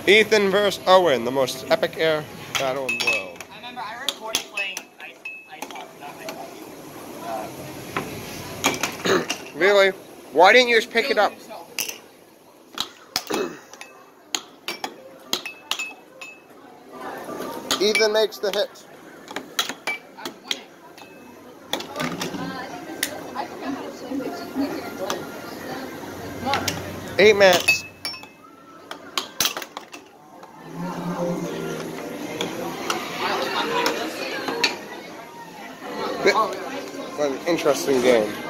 Ethan versus Owen, the most epic air battle in the world. I remember I recorded playing ice hockey, not ice hockey. Really? Why didn't you just pick it up? Ethan makes the hit. I'm winning. 8 minutes. What an interesting game.